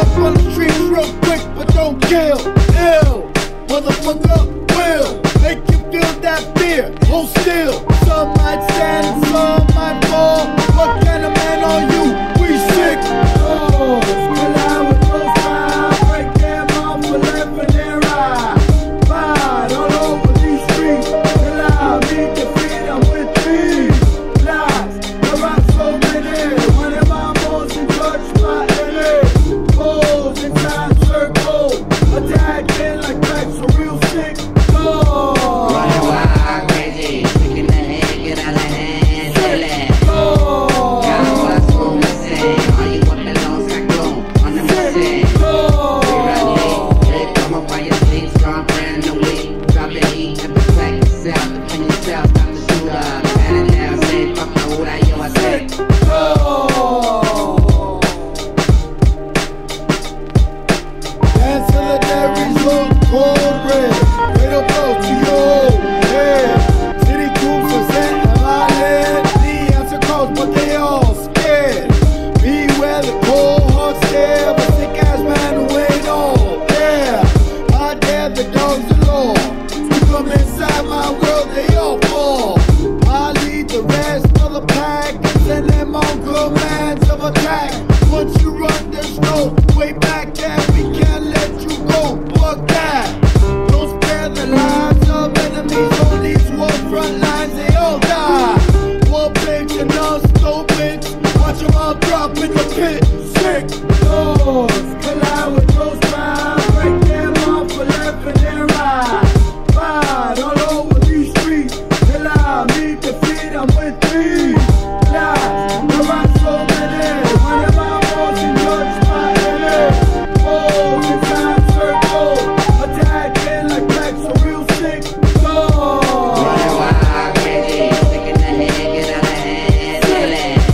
up on the streets real quick, but don't kill. Ill, motherfucker will make you feel that fear. Hold still. Some might stand, some might fall. What kind of man are you? We sick. Oh, collide with those five, break them off for left and their eye. Ride all over these streets. Allow me to feed them with these lies. I rock so many. One of my most in touch my LA. Pose inside circle. Attacking like cracks are real sick. Oh. Running wild, crazy. Sticking the head, get out of hand. Silly. Oh. Got what's on the scene. All you up and on cyclone. On the machine. We run deep. They come up by your sleep. Strong brand new week. Drop the heat and protect yourself. Defend yourself. Stop the shooter. Pat it down. Say fuck the hood. I yo, I say. Oh. Dance till the dairies look cold red. Way to blow to your head. City troops are set in my head. The answer calls, but they all scared. Beware the cold heart stare. But sick ass man who ain't all there. I dare the dogs of law to come inside my world, they all fall. I lead the rest of the pack and send them on commands of attack. Once you run, there's no way back, and we can't let you go. Fuck that. Don't spare the lives of enemies on these war front lines, they all die. War pigs and non-stoping. Watch them all drop in the pit. Sick doors collide with those five. Break them off for left and their right. Ride all over these streets. Allow me to feed them with these lies. I rock so many. One of my most in touch my LA. Pose inside circle. Attacking like cracks are real sick. Running wild, crazy. Sticking the head, get out of hand. Silly.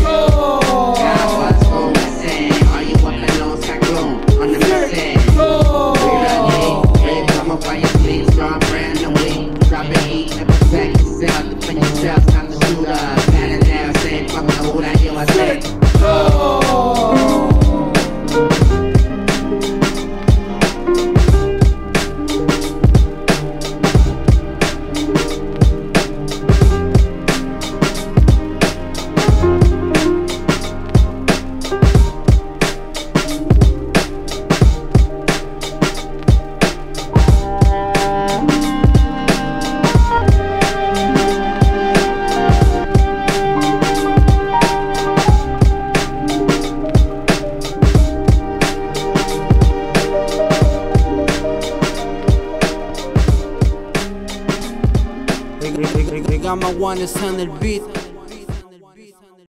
Got what's on the scene. All you up and on cyclone. On the machine. We run deep. They come up by your sleep. Strong brand new week. Drop the heat and protect yourself. Defend yourself. Stop the shooter. Pat it down. Say fuck the hood. I yo, I say. They got my one is on the beat.